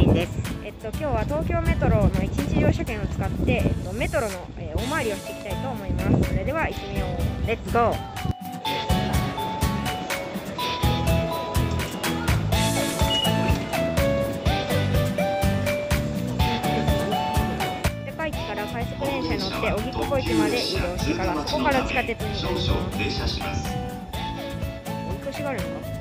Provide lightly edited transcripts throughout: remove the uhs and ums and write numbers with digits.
園です。今日は東京メトロの一日乗車券を使って、メトロの、大回りをしていきたいと思います。それでは行ってみよう。レッツゴー。高駅から快速電車に乗って荻窪駅まで移動してから、そこから地下鉄に乗ります。おみこしがあるのか。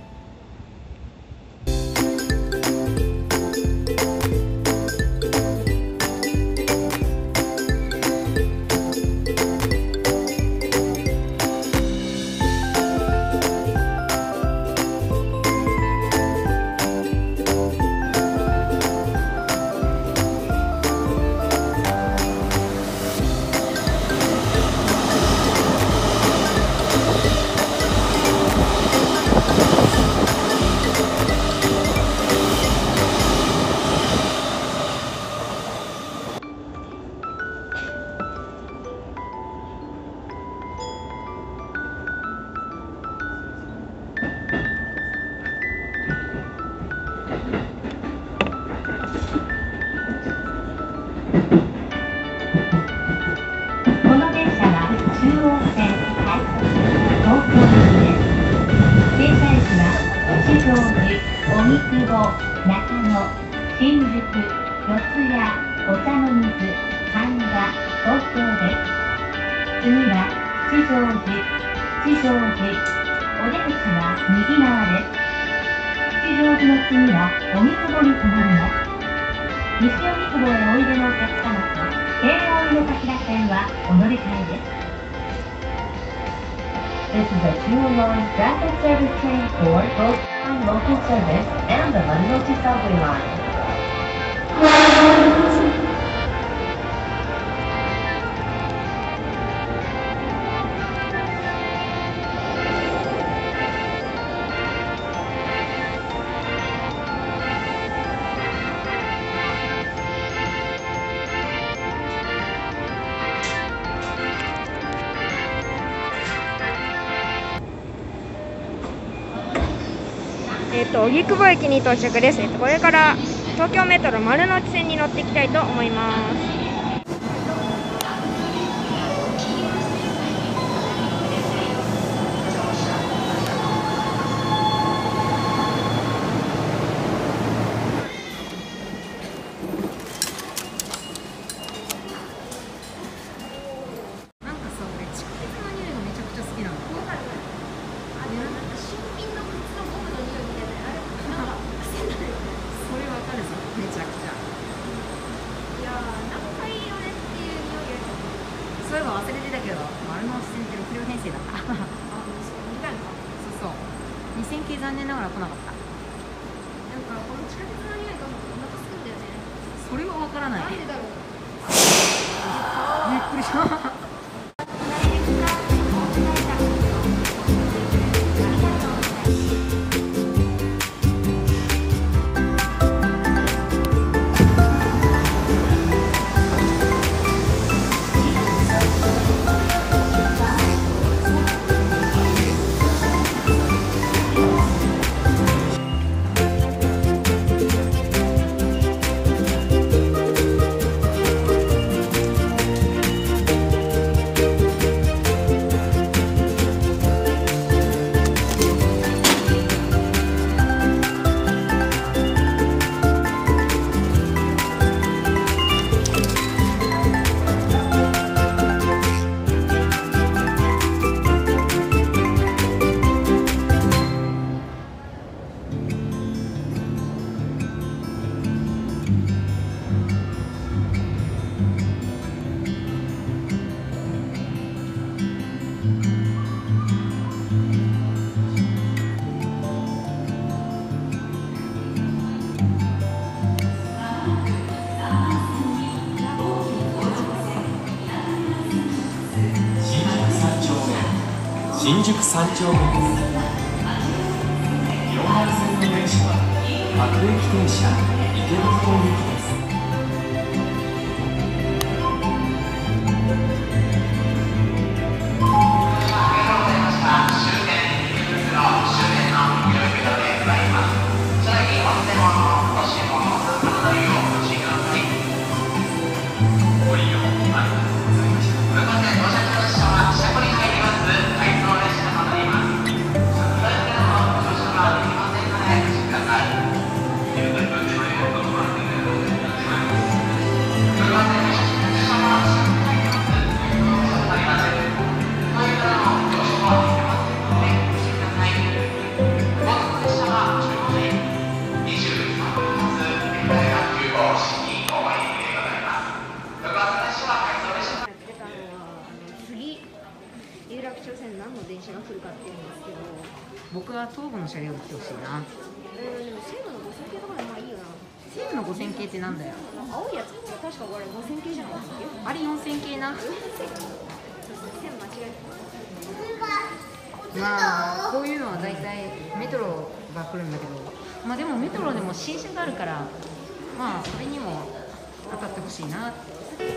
荻窪、中野、新宿、四谷、お茶の水、神田、東京です。次は吉祥寺、お出口は右側です。吉祥寺の次は荻窪に停まります。西荻窪へおいでのお客様と京王井の頭線はお乗り換えです。This is a two-line rapid service train for both local service and the Marunouchi subway line. 荻窪駅に到着です。これから東京メトロ丸ノ内線に乗っていきたいと思います。 そういえば忘れてたけど、丸ノ内線って6両編成だった。そうそう。2000系残念ながら来なかった。 なんかこの地下鉄の匂いがお腹すくんだよね。 それはわからない。 なんでだろう。 びっくりした。 新宿三丁目です。4番線の電車は各駅停車池袋行きです。終点池袋終点の有料でございます。最近お忘れ物、おし物、 は東武の車両で来てほしいな。 でも西武の5000系とかでまあいいよな。 西武の5000系ってなんだよ。 青いやつ確かこれ5000系じゃないですか。 あれ4000系な。 線間違えまあこういうのは大体メトロが来るんだけど、まあでもメトロでも新車があるから、まあそれにも当たってほしいなって。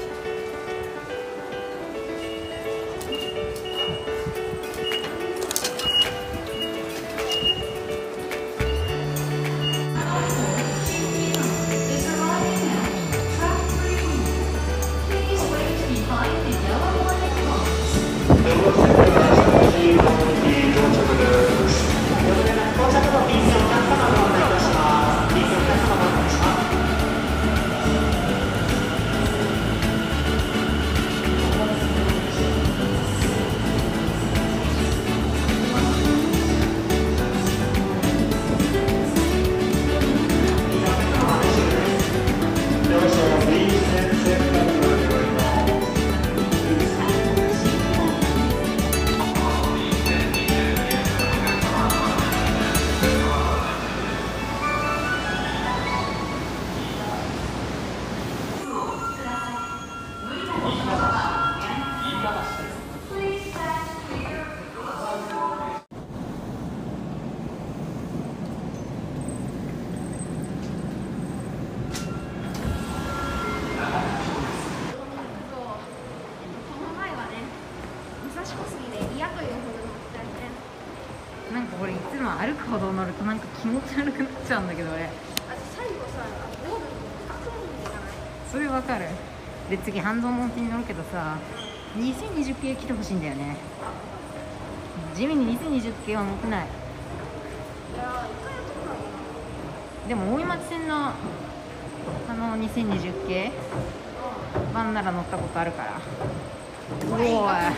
なんかこれいつも歩くほど乗るとなんか気持ち悪くなっちゃうんだけど俺。 最後さ、ゴールに2つ乗るんじゃない？ それわかる。で次半蔵門線に乗るけどさ、2020系来てほしいんだよね。地味に2020系は重くない。 いやー、一回やったことないな。 でも大井町線の2020系版なら乗ったことあるから。おーい。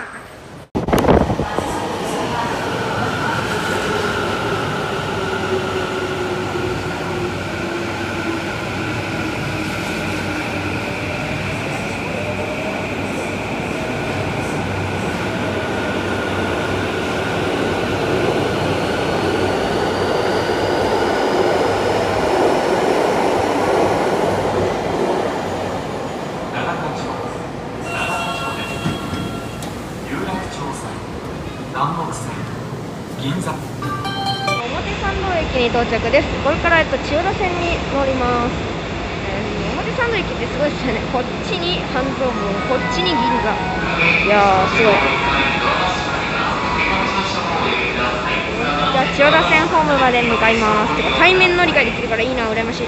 銀座表参道駅に到着です。これから千代田線に乗ります。表参道駅ってすごいですよね。こっちに半蔵門、こっちに銀座。いやーすごい。じゃあ千代田線ホームまで向かいます。てか対面乗り換えできるからいいな、羨ましい。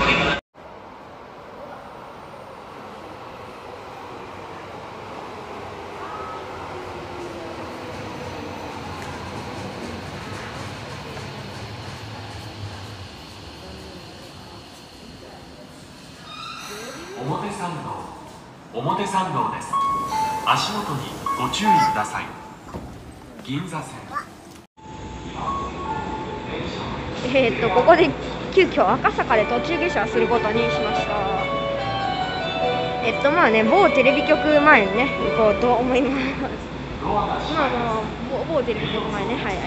表参道です。足元にご注意ください。銀座線。 ここで急遽赤坂で途中下車することにしました。まあね、某テレビ局前にね行こうと思います。某テレビ局前ね、はいはい。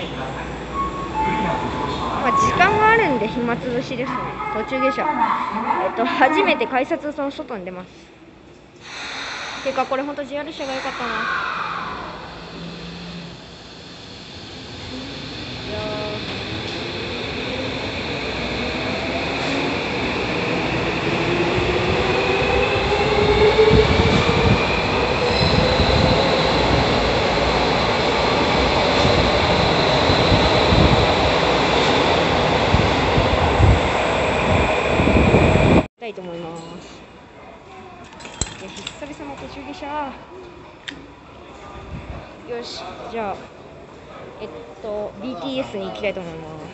まあ時間があるんで暇つぶしですね。途中下車。初めて改札その外に出ます。てかこれ本当 JR 車が良かったな。いやいと思います。久々の途中下車。よし、じゃあBTS に行きたいと思います。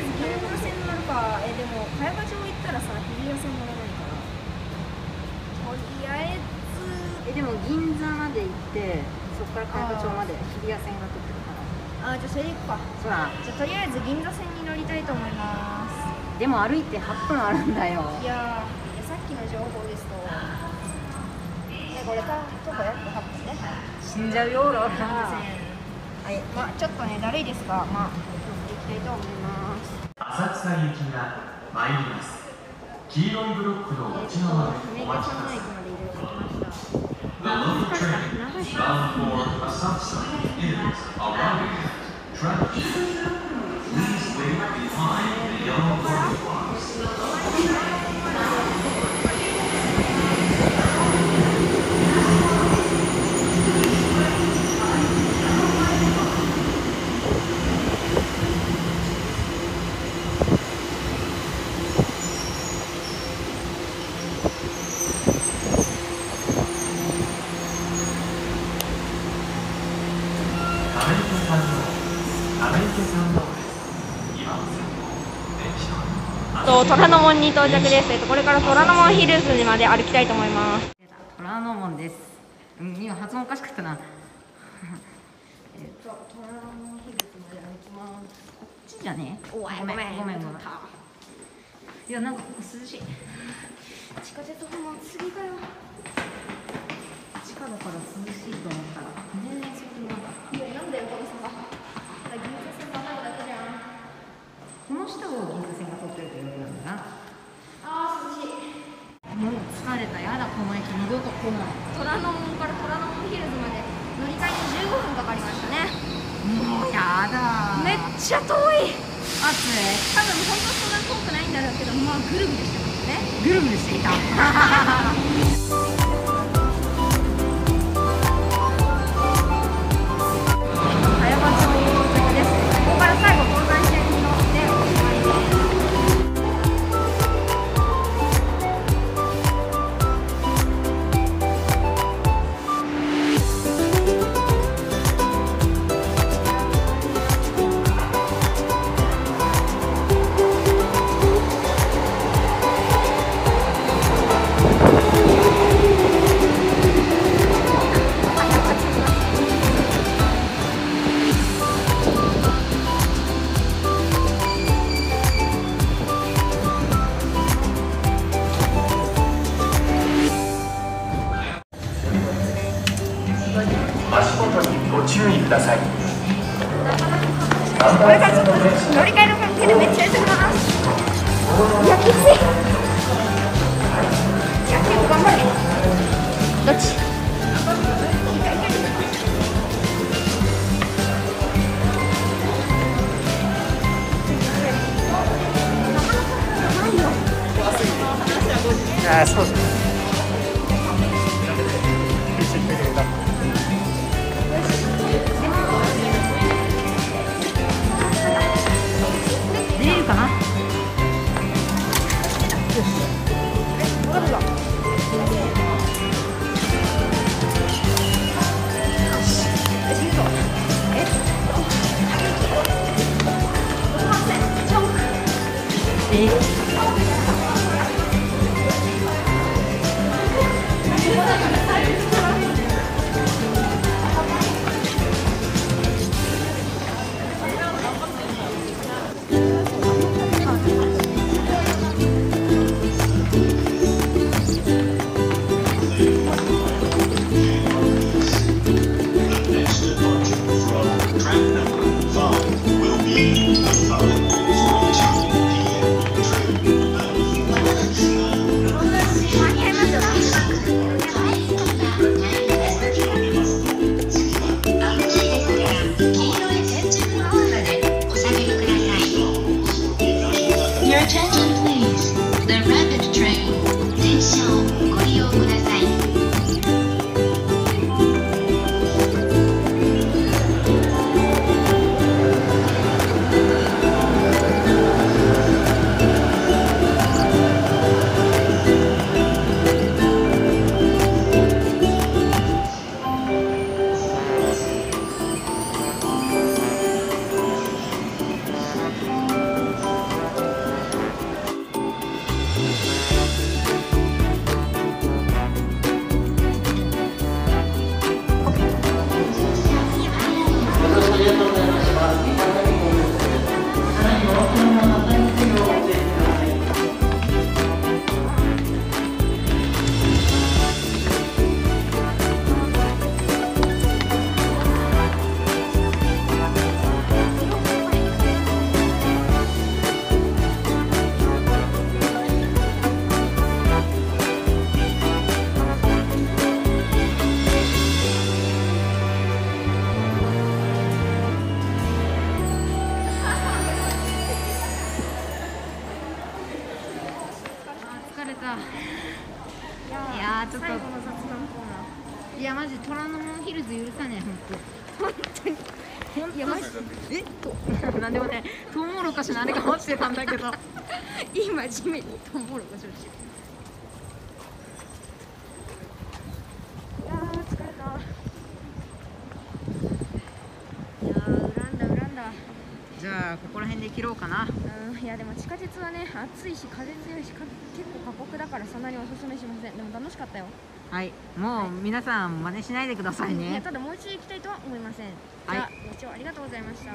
ず銀座線乗るか。でも茅場町行ったらさ、日比谷線乗らないから。とりあえずでも銀座まで行ってそこから茅場町まで日比谷線が通ってるから。 じゃあそれで行くか。 そうだ。 じゃあとりあえず銀座線に乗りたいと思います。 でも歩いて8分あるんだよ。 いやさっきの情報ですと、これか徒歩約8分ね。 死んじゃうよローラ。 はい、まあちょっとねだるいですが、まあ乗っていきたいと思います。 浅草行きが参ります。黄色いブロックの内側でお待ちください。The local train bound for Asakusa is arriving at track. Please wait behind the yellow boarding blocks. 虎ノ門に到着です。これから虎ノ門ヒルズにまで歩きたいと思います。 虎ノ門です。今発音おかしかったな。虎ノ門ヒルズまで歩きます。こっちじゃね？ごめん。いやなんか涼しい。 地下鉄ほんま過ぎかよ。 地下だから涼しいと思ったら全然そうでもなかった。 いやなんだよこの坂。銀座線がないだけじゃん。 この下を銀座線が通ってるというわけなんだな。 涼しい。 もう疲れた。やだこの駅二度と来ない。 虎ノ門から虎ノ門ヒルズまで乗り換えに15分かかりましたね。 もうやだ。 めっちゃ遠い。 暑い。 多分本当そんな遠くないんだろうけど、まあぐるぐるしてますね。 ぐるぐるしていた。 足元にご注意ください。 これからちょっと乗り換えの関係でめっちゃやってます。いやきつい。いや結構頑張れ。どっち？ そうですね。 出れるかな。 いやーちょっと最後の雑談コーナー。 いやマジ虎ノ門ヒルズ許さねえ本当。 いやマジなんでもねトウモロコシのあれが落ちてたんだけど今地面にトウモロコシ落ちてる。いやー疲れた。いやー恨んだ。 じゃあここら辺で切ろうかな。 いやでも地下鉄はね暑いし風強いし結構過酷だからそんなにおすすめしません。でも楽しかったよ。 はいもう皆さん真似しないでくださいいやね。 ただもう一度行きたいとは思いません。 はいじゃあご視聴ありがとうございました。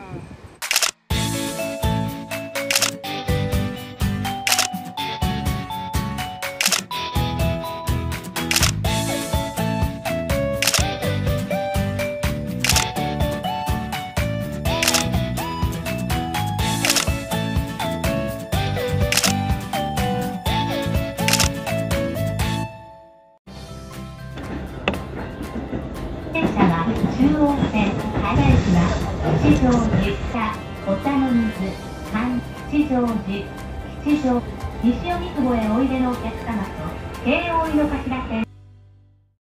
電車は中央線原駅は吉祥寺北お茶の水関吉祥寺吉祥西荻窪へおいでのお客様と京王井の頭線